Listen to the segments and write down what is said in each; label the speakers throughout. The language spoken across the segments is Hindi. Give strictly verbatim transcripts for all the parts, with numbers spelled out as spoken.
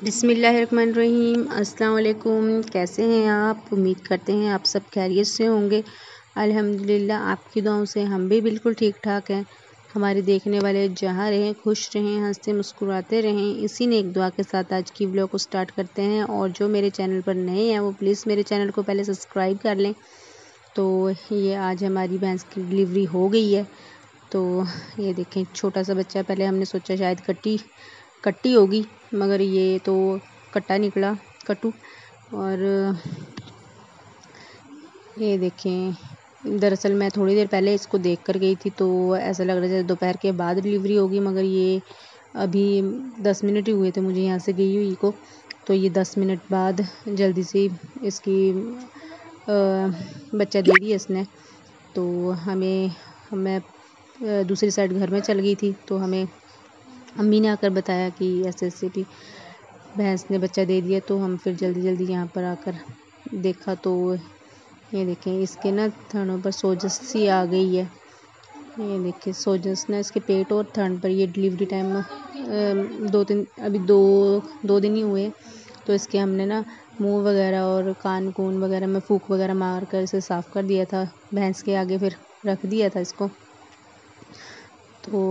Speaker 1: बिस्मिल्लाहिर्रहमानिर्रहीम। अस्सलाम वालेकुम। कैसे हैं आप? उम्मीद करते हैं आप सब खैरियत से होंगे। अल्हम्दुलिल्लाह आपकी दुआओं से हम भी बिल्कुल ठीक ठाक हैं। हमारे देखने वाले जहाँ रहें खुश रहें, हंसते मुस्कुराते रहें, इसी ने एक दुआ के साथ आज की व्लॉग को स्टार्ट करते हैं। और जो मेरे चैनल पर नए हैं वो प्लीज़ मेरे चैनल को पहले सब्सक्राइब कर लें। तो ये आज हमारी भैंस की डिलीवरी हो गई है। तो ये देखें छोटा सा बच्चा, पहले हमने सोचा शायद कट्टी कट्टी होगी, मगर ये तो कट्टा निकला, कट्टू। और ये देखें, दरअसल मैं थोड़ी देर पहले इसको देख कर गई थी तो ऐसा लग रहा था दोपहर के बाद डिलीवरी होगी, मगर ये अभी दस मिनट ही हुए थे मुझे यहाँ से गई हुई को। तो ये दस मिनट बाद जल्दी से इसकी आ, बच्चा दे दिया इसने। तो हमें मैं दूसरी साइड घर में चल गई थी तो हमें अम्मी ने आकर बताया कि ऐसे ऐसे भी भैंस ने बच्चा दे दिया। तो हम फिर जल्दी जल्दी यहाँ पर आकर देखा तो ये देखें इसके ना थनों पर सोजस सी आ गई है। ये देखिए सोजस ना इसके पेट और थन पर। ये डिलीवरी टाइम दो तीन अभी दो दो दिन ही हुए। तो इसके हमने ना मुंह वगैरह और कान कून वगैरह में फूक वगैरह मार कर इसे साफ़ कर दिया था। भैंस के आगे फिर रख दिया था इसको। तो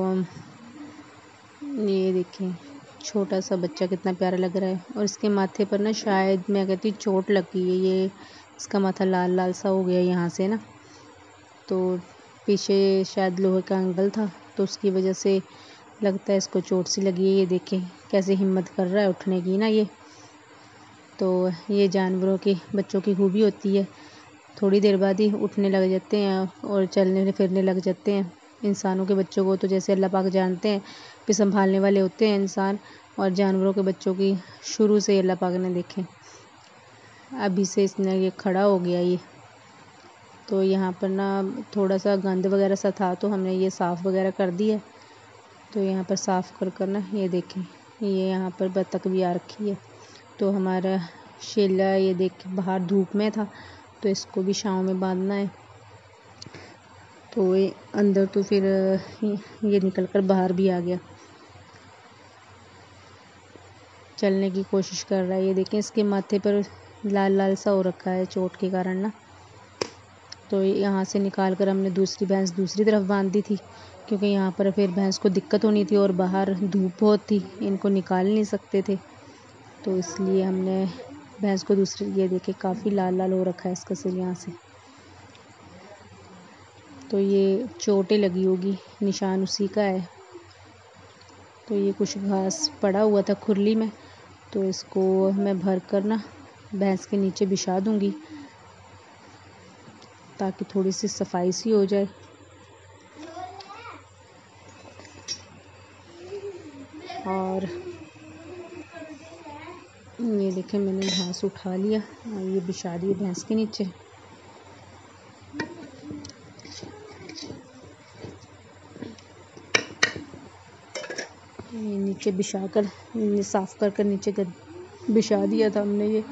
Speaker 1: ये देखें छोटा सा बच्चा कितना प्यारा लग रहा है। और इसके माथे पर ना शायद मैं कहती चोट लग गई है। ये इसका माथा लाल लाल सा हो गया यहाँ से ना। तो पीछे शायद लोहे का एंगल था तो उसकी वजह से लगता है इसको चोट सी लगी है। ये देखें कैसे हिम्मत कर रहा है उठने की ना ये। तो ये जानवरों के बच्चों की खूबी होती है, थोड़ी देर बाद ही उठने लग जाते हैं और चलने फिरने लग जाते हैं। इंसानों के बच्चों को तो जैसे अल्लाह पाक जानते हैं भी संभालने वाले होते हैं इंसान, और जानवरों के बच्चों की शुरू से अल्लाह पाक ने देखें अभी से इसने ये खड़ा हो गया ये। तो यहाँ पर ना थोड़ा सा गंद वगैरह सा था तो हमने ये साफ़ वगैरह कर दिया। तो यहाँ पर साफ़ कर कर ना ये देखें ये यहाँ पर बत्तख भी आ रखी है। तो हमारा शेला ये देख बाहर धूप में था तो इसको भी छाँव में बांधना है। तो ये अंदर तो फिर ये निकल कर बाहर भी आ गया, चलने की कोशिश कर रहा है। ये देखें इसके माथे पर लाल लाल सा हो रखा है चोट के कारण ना। तो यहाँ से निकाल कर हमने दूसरी भैंस दूसरी तरफ बांध दी थी, क्योंकि यहाँ पर फिर भैंस को दिक्कत होनी थी और बाहर धूप बहुत थी, इनको निकाल नहीं सकते थे। तो इसलिए हमने भैंस को दूसरी, ये देखे काफ़ी लाल लाल हो रखा है इसका सिर यहाँ से। तो ये चोटें लगी होगी, निशान उसी का है। तो ये कुछ घास पड़ा हुआ था खुरली में तो इसको मैं भर कर ना भैंस के नीचे बिछा दूँगी ताकि थोड़ी सी सफाई सी हो जाए। और ये देखें मैंने घास उठा लिया और ये बिछा दिए भैंस के नीचे। ये नीचे बिछा कर साफ़ कर कर नीचे कर बिछा दिया था हमने ये।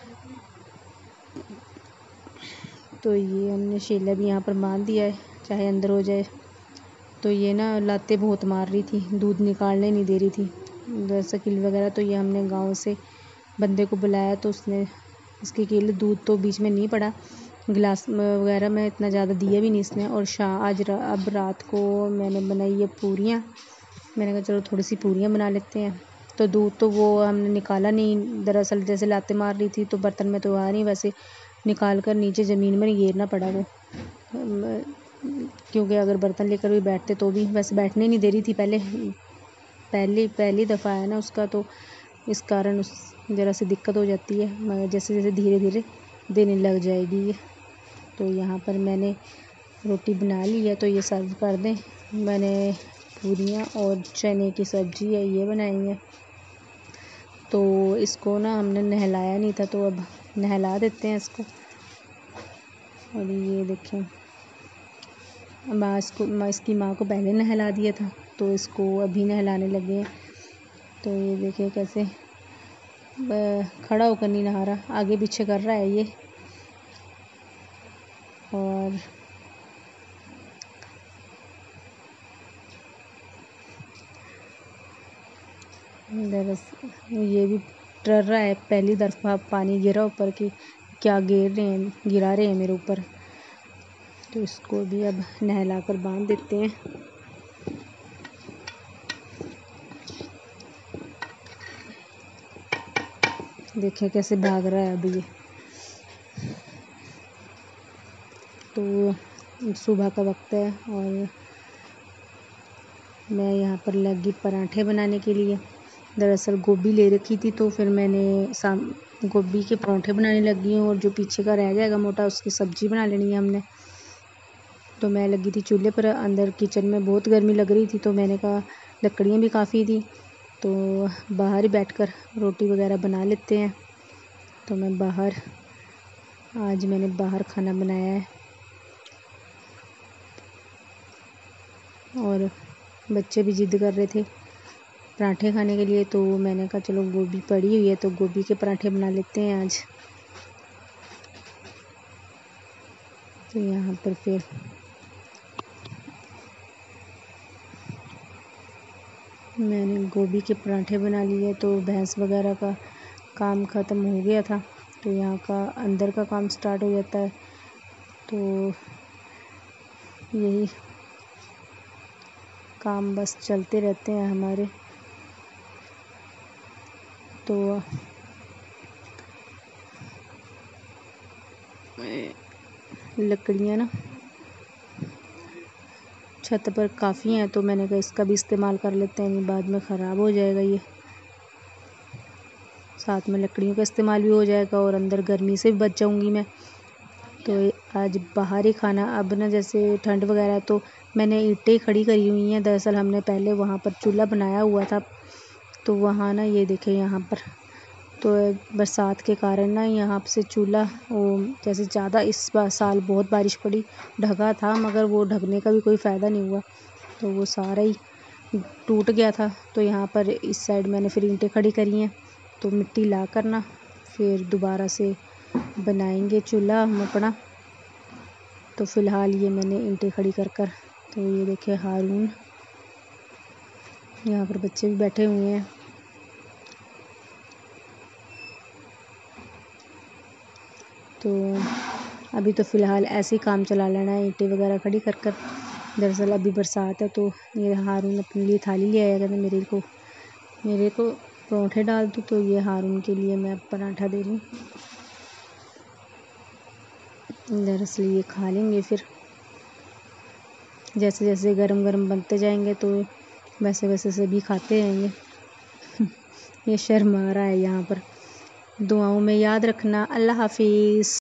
Speaker 1: तो ये हमने शेला भी यहाँ पर बांध दिया है चाहे अंदर हो जाए। तो ये ना लाते बहुत मार रही थी, दूध निकालने नहीं दे रही थी दरअसल किल वगैरह। तो ये हमने गांव से बंदे को बुलाया तो उसने इसकी किल, दूध तो बीच में नहीं पड़ा, गिलास वगैरह में इतना ज़्यादा दिया भी नहीं इसने। और शाह आज रा, अब रात को मैंने बनाई है पूरियाँ। मैंने कहा चलो थोड़ी सी पूरियाँ बना लेते हैं। तो दूध तो वो हमने निकाला नहीं, दरअसल जैसे लाते मार रही थी तो बर्तन में तो आ नहीं, वैसे निकाल कर नीचे ज़मीन में गिरना पड़ा वो, क्योंकि अगर बर्तन लेकर भी बैठते तो भी वैसे बैठने नहीं दे रही थी। पहले पहली पहली दफ़ा है ना उसका, तो इस कारण उस ज़रा सी दिक्कत हो जाती है, मगर जैसे जैसे धीरे धीरे देने लग जाएगी ये। तो यहाँ पर मैंने रोटी बना ली है तो ये सर्व कर दें। मैंने पूरियाँ और चने की सब्ज़ी है ये बनाई है। तो इसको ना हमने नहलाया नहीं था तो अब नहला देते हैं इसको। और ये देखें माँ इसको माँ इसकी माँ को पहले नहला दिया था तो इसको अभी नहलाने लगे हैं। तो ये देखें कैसे खड़ा होकर नहीं नहा रहा, आगे पीछे कर रहा है ये। और दरअसल ये भी डर रहा है, पहली दफ़ा पानी गिरा ऊपर कि क्या गिर रहे हैं गिरा रहे हैं मेरे ऊपर। तो इसको भी अब नहला कर बांध देते हैं। देखिए कैसे भाग रहा है अभी ये। तो सुबह का वक्त है और मैं यहाँ पर लगी पराठे बनाने के लिए। दरअसल गोभी ले रखी थी तो फिर मैंने शाम गोभी के पराठे बनाने लगी हूँ और जो पीछे का रह जाएगा मोटा उसकी सब्ज़ी बना लेनी है हमने। तो मैं लगी थी चूल्हे पर, अंदर किचन में बहुत गर्मी लग रही थी तो मैंने कहा लकड़ियाँ भी काफ़ी थी तो बाहर ही बैठकर रोटी वगैरह बना लेते हैं। तो मैं बाहर आज मैंने बाहर खाना बनाया है और बच्चे भी ज़िद कर रहे थे पराठे खाने के लिए तो मैंने कहा चलो गोभी पड़ी हुई है तो गोभी के पराठे बना लेते हैं आज। तो यहाँ पर फिर मैंने गोभी के पराठे बना लिए तो भैंस वगैरह का काम ख़त्म हो गया था। तो यहाँ का अंदर का काम स्टार्ट हो जाता है। तो यही काम बस चलते रहते हैं हमारे। तो लकड़ियाँ ना छत पर काफ़ी हैं तो मैंने कहा इसका भी इस्तेमाल कर लेते हैं, बाद में ख़राब हो जाएगा ये। साथ में लकड़ियों का इस्तेमाल भी हो जाएगा और अंदर गर्मी से भी बच जाऊंगी मैं। तो आज बाहर ही खाना, अब ना जैसे ठंड वगैरह तो मैंने ईंटें खड़ी करी हुई हैं। दरअसल हमने पहले वहाँ पर चूल्हा बनाया हुआ था तो वहाँ ना ये देखें यहाँ पर तो बरसात के कारण ना यहाँ से चूल्हा वो जैसे ज़्यादा इस बार साल बहुत बारिश पड़ी, ढका था मगर वो ढकने का भी कोई फ़ायदा नहीं हुआ तो वो सारा ही टूट गया था। तो यहाँ पर इस साइड मैंने फिर ईंटें खड़ी करी हैं तो मिट्टी ला कर ना फिर दोबारा से बनाएंगे चूल्हा हम अपना। तो फ़िलहाल ये मैंने ईंटें खड़ी कर कर तो ये देखे हारून, यहाँ पर बच्चे भी बैठे हुए हैं। तो अभी तो फ़िलहाल ऐसे ही काम चला लेना है, ईंटें वगैरह खड़ी कर कर। दरअसल अभी बरसात है तो ये हारून अपने लिए थाली ले आया, कहते मेरे को मेरे को पराठे डाल दूँ तो ये हारून के लिए मैं पराठा दे रही हूँ। दरअसल ये खा लेंगे फिर जैसे जैसे गरम गरम बनते जाएंगे तो वैसे वैसे सभी खाते रहेंगे। ये शर्मा रहा है यहाँ पर। दुआओं में याद रखना। अल्लाह हाफिज़।